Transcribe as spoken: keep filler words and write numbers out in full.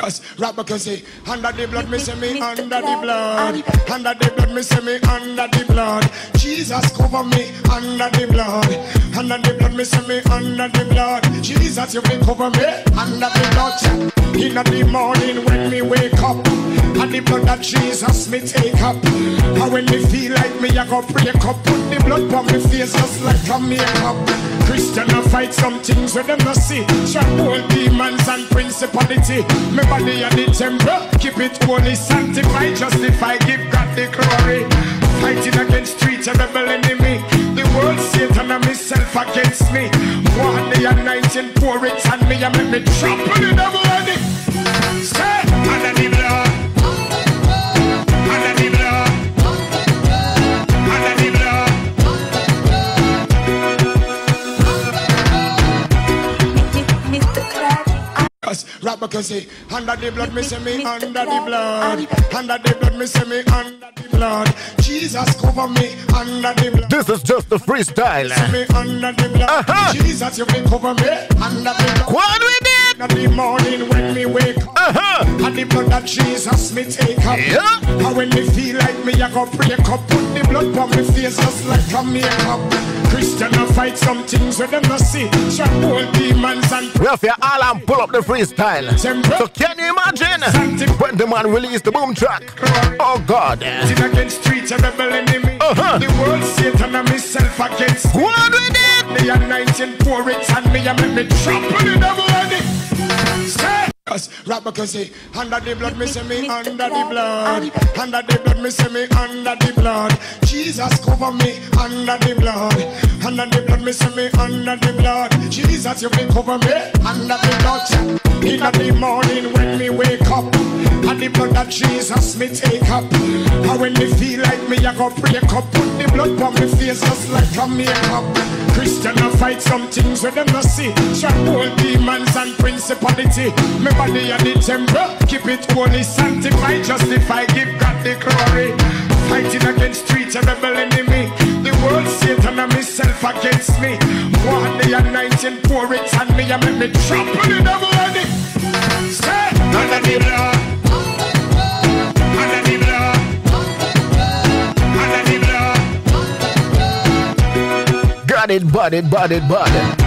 Rapper can say, under the blood, me say me under the blood. Under the blood, me say me under the blood. Jesus cover me under the blood. Under the blood, me say me under the blood. Jesus, you can cover me under the blood. In the morning when me wake up, and the blood that Jesus me take up. And when me feel like me, I go break up. Put the blood on me face just like a makeup. Christian I fight some things with them not see. Trample demons and principality. Me body and the temple, keep it holy, sanctify, justify, give God the glory. Fighting against streets and rebel enemy. The world, Satan and myself against me. One day anointing, pour it on me and make me trample the devil on it. Say, under the blood, under the blood, under the blood. Rapper can say, under the blood, me say me under the blood. Under the blood, me say me under the blood. Jesus cover me under the blood. This is just the freestyle. Me under the blood. Uh-huh. Jesus, you can cover me under the blood. What we did? In the morning when me wake up, uh-huh. And the blood that Jesus me take up. Yeah. And when me feel like me, I go break up. Put the blood on me face just like a makeup. Christian I fight some things with them not see. Trample demons and we have your alarm pull up the freestyle. So can you imagine when the man released the boom track? Oh God. Against streets and rebel enemy. Uh-huh. The world, Satan and myself against. What we did? The anointing pour it on me and make me trample the devil on it. Say, rapper can say, under the blood, me say me under the blood. Under the blood, me say me under the blood. Jesus cover me under the blood. Under the blood, me say me under the blood. Jesus, you can cover me under the blood. In the morning when me wake up, and the blood that Jesus me take up. And when me feel like me, I go break up. Put the blood on me face just like a makeup. Christian I fight some things with them not see. Trample demons and principality. Me body and the temple, keep it holy, sanctify, justify, give God the glory. Fighting against streets and rebel enemy. The world, Satan and myself against me. One day anointing, pour it on me and make me trample the devil on it. Say, under the blood, under the blood, under the blood. Got it, bought it, bought it, bought it.